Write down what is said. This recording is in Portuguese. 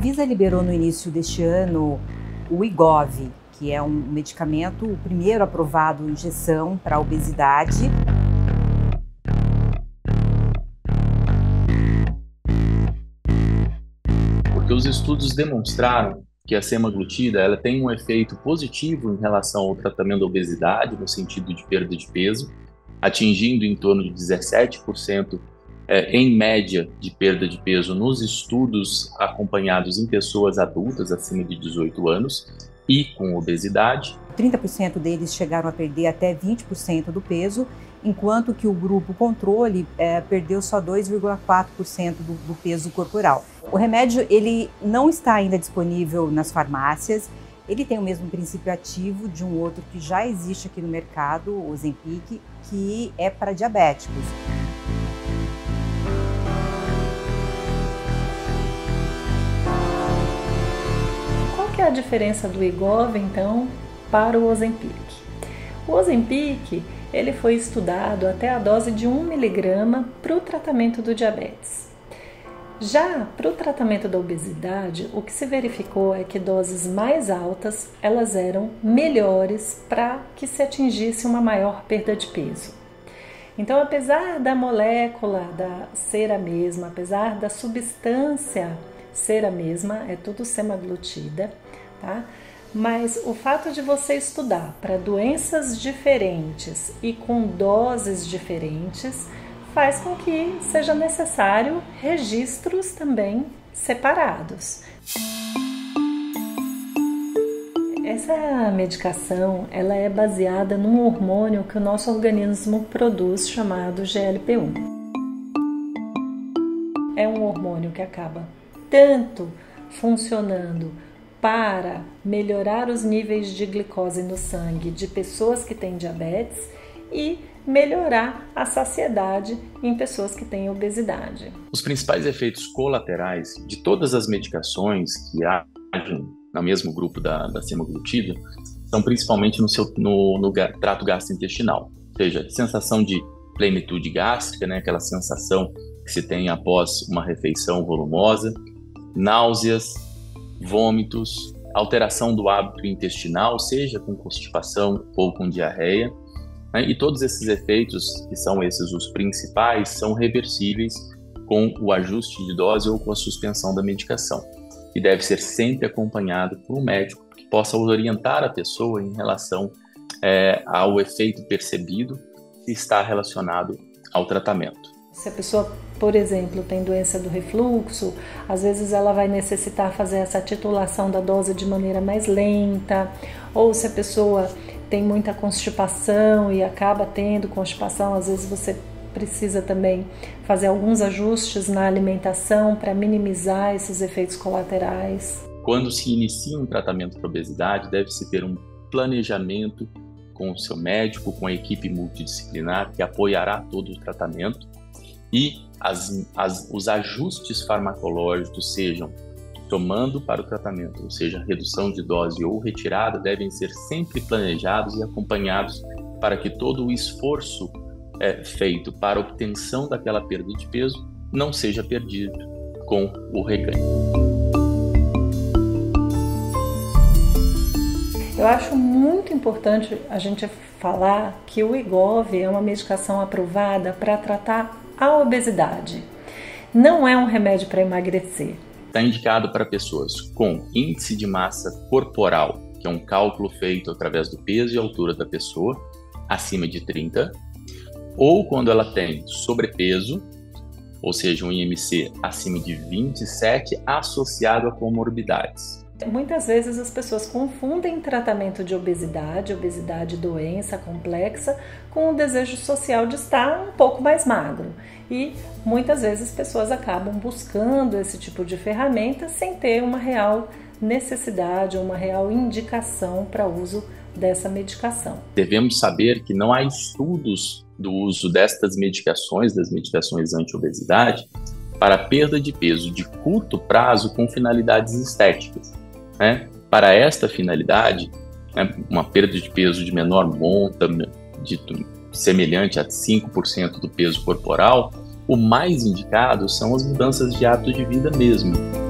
Anvisa liberou no início deste ano o Wegovy, que é um medicamento, o primeiro aprovado em injeção para a obesidade. Porque os estudos demonstraram que a semaglutida ela tem um efeito positivo em relação ao tratamento da obesidade, no sentido de perda de peso, atingindo em torno de 17% em média de perda de peso nos estudos acompanhados em pessoas adultas acima de 18 anos e com obesidade. 30% deles chegaram a perder até 20% do peso, enquanto que o grupo controle perdeu só 2,4% do peso corporal. O remédio ele não está ainda disponível nas farmácias, ele tem o mesmo princípio ativo de um outro que já existe aqui no mercado, o Ozempic, que é para diabéticos. Qual que é a diferença do Wegovy, então, para o Ozempic? O Ozempic ele foi estudado até a dose de 1 mg para o tratamento do diabetes. Já para o tratamento da obesidade, o que se verificou é que doses mais altas elas eram melhores para que se atingisse uma maior perda de peso. Então, apesar da molécula ser a mesma, apesar da substância ser a mesma, é tudo semaglutida, tá? Mas o fato de você estudar para doenças diferentes e com doses diferentes faz com que seja necessário registros também separados. Essa medicação ela é baseada num hormônio que o nosso organismo produz chamado GLP-1. É um hormônio que acaba tanto funcionando para melhorar os níveis de glicose no sangue de pessoas que têm diabetes e melhorar a saciedade em pessoas que têm obesidade. Os principais efeitos colaterais de todas as medicações que agem no mesmo grupo da semaglutida são principalmente no trato gastrointestinal, ou seja, sensação de plenitude gástrica, né, aquela sensação que se tem após uma refeição volumosa, náuseas, vômitos, alteração do hábito intestinal, seja com constipação ou com diarreia, né? E todos esses efeitos, que são esses os principais, são reversíveis com o ajuste de dose ou com a suspensão da medicação, e deve ser sempre acompanhado por um médico que possa orientar a pessoa em relação ao efeito percebido que está relacionado ao tratamento. Se a pessoa, por exemplo, tem doença do refluxo, às vezes ela vai necessitar fazer essa titulação da dose de maneira mais lenta, ou se a pessoa tem muita constipação e acaba tendo constipação, às vezes você precisa também fazer alguns ajustes na alimentação para minimizar esses efeitos colaterais. Quando se inicia um tratamento para obesidade, deve-se ter um planejamento com o seu médico, com a equipe multidisciplinar que apoiará todo o tratamento, e os ajustes farmacológicos, sejam tomando para o tratamento, ou seja, redução de dose ou retirada, devem ser sempre planejados e acompanhados para que todo o esforço feito para a obtenção daquela perda de peso não seja perdido com o reganho. Eu acho muito importante a gente falar que o Wegovy é uma medicação aprovada para tratar a obesidade. Não é um remédio para emagrecer. Está indicado para pessoas com índice de massa corporal, que é um cálculo feito através do peso e altura da pessoa, acima de 30, ou quando ela tem sobrepeso, ou seja, um IMC acima de 27, associado a comorbidades. Muitas vezes as pessoas confundem tratamento de obesidade doença complexa, com o desejo social de estar um pouco mais magro. E muitas vezes as pessoas acabam buscando esse tipo de ferramenta sem ter uma real necessidade ou uma real indicação para uso dessa medicação. Devemos saber que não há estudos do uso destas medicações, das medicações anti-obesidade, para perda de peso de curto prazo com finalidades estéticas. Para esta finalidade, uma perda de peso de menor monta, semelhante a 5% do peso corporal, o mais indicado são as mudanças de hábito de vida mesmo.